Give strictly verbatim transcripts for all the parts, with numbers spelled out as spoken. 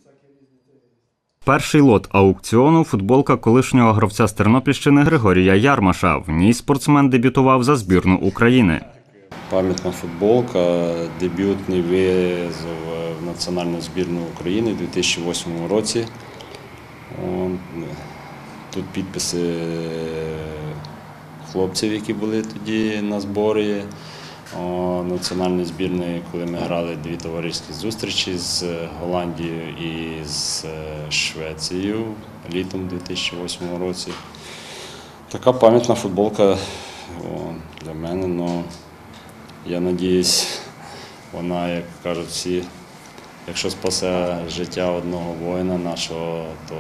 Перший лот аукціону – футболка колишнього гравця з Тернопільщини Григорія Ярмаша. В ній спортсмен дебютував за збірну України. Пам'ятна футболка, дебютний визов в національну збірну України у дві тисячі восьмому році. Тут підписи хлопців, які були тоді на зборі національної збірної, коли ми грали дві товариські зустрічі з Голландією і з Швецією літом у дві тисячі восьмому році. Така пам'ятна футболка для мене, но я сподіваюся, вона, як кажуть всі, якщо спасе життя одного воїна нашого, то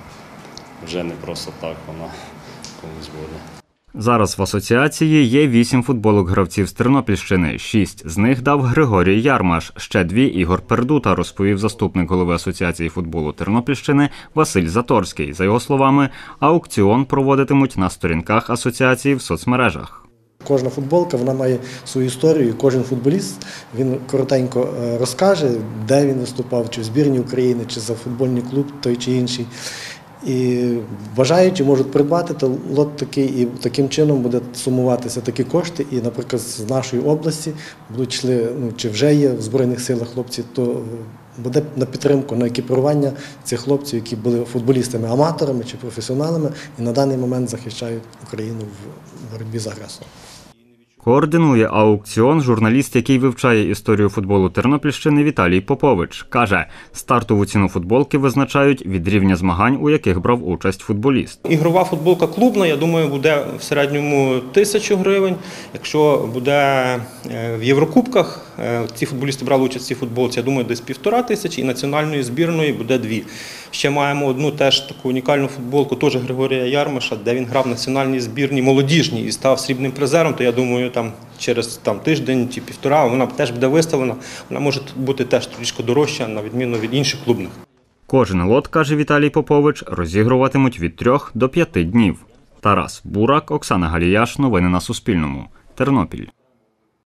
вже не просто так вона комусь буде. Зараз в асоціації є вісім футболок гравців з Тернопільщини. Шість з них дав Григорій Ярмаш, ще дві – Ігор Пердута, розповів заступник голови Асоціації футболу Тернопільщини Василь Заторський. За його словами, аукціон проводитимуть на сторінках асоціації в соцмережах. Кожна футболка, вона має свою історію, і кожен футболіст, він коротенько розкаже, де він виступав, чи в збірній України, чи за футбольний клуб той чи інший. І бажаючі можуть придбати то лот такий, і таким чином буде сумуватися такі кошти. І, наприклад, з нашої області будуть йшли, ну, чи вже є в Збройних силах хлопці, то буде на підтримку, на екіпірування цих хлопців, які були футболістами-аматорами чи професіоналами, і на даний момент захищають Україну в боротьбі з агресором. Координує аукціон журналіст, який вивчає історію футболу Тернопільщини Віталій Попович. Каже, стартову ціну футболки визначають від рівня змагань, у яких брав участь футболіст. Ігрова футболка клубна, я думаю, буде в середньому тисячу гривень. Якщо буде в Єврокубках, ці футболісти брали участь в цій футболці, я думаю, десь півтора тисячі, і національної збірної буде дві. Ще маємо одну теж таку унікальну футболку, теж Григорія Ярмаша, де він грав в національній збірній молодіжній і став срібним призером, то я думаю, там через там, тиждень чи півтора вона теж буде виставлена. Вона може бути теж трішки дорожча, на відміну від інших клубних. Кожен лот, каже Віталій Попович, розігруватимуть від трьох до п'яти днів. Тарас Бурак, Оксана Галіяш. Новини на Суспільному. Тернопіль.